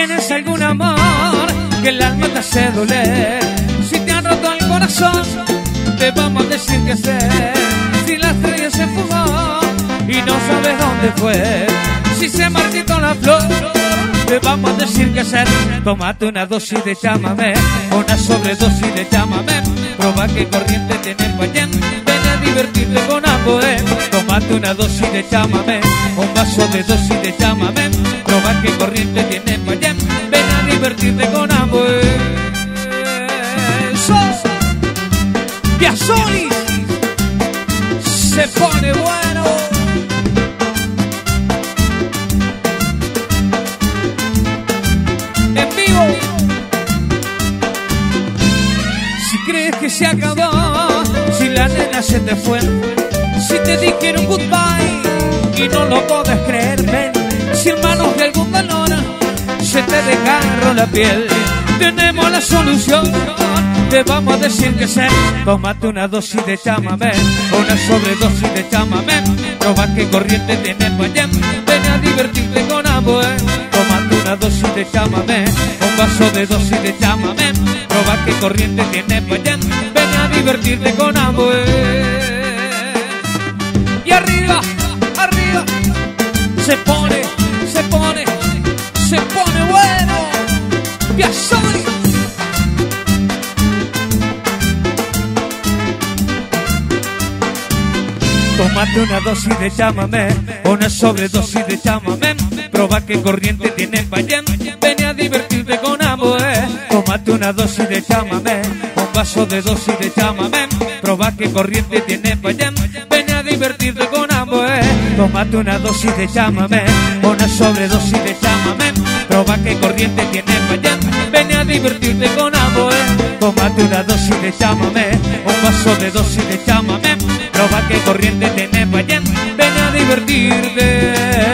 tienes algún amor que el alma te hace doler, si te han roto el corazón, te vamos a decir que sé. Si la estrella se fugó y no sabes dónde fue, si se marchitó la flor, te vamos a decir que sé. Tómate una dosis de chámame, una sobredosis de chámame, proba qué corriente tiene el Guayén, ven a divertirte con Amboé. Tómate una dosis de chámame, un vaso de dosis de chámame, proba qué corriente tiene el Guayén, ven a divertirte con Amboé. Piazzolla se pone bueno. En vivo. Si crees que se acabó, si la nena se te fue, si te dijeron goodbye y no lo puedes creer, ven. Si en manos de algún valor se te desgarró la piel, tenemos la solución. Te vamos a decir que sé. Tómate una dosis de chámame, una sobredosis de chámame, proba qué corriente tiene el Guayén, ven a divertirte con Amboé. Tómate una dosis de chámame, un vaso de dosis de chámame, proba qué corriente tiene el Guayén, ven a divertirte con Amboé. Y arriba, arriba, se pone bueno. Piazzolla. Tómate una dosis de chámame, una sobredosis de chámame, proba qué corriente tiene el Guayén, ven a divertirte con Amboé. Tómate una dosis de chámame, un vaso de dosis de chámame, proba qué corriente tiene el Guayén, ven a divertirte con Amboé. Tómate una dosis de chámame, una sobredosis de chámame, proba qué corriente tiene el Guayén, ven a divertirte con Amboé. Tómate una dosis de chámame, un vaso de dosis de chámame, proba qué corriente tiene el Guayén, ven a divertirte.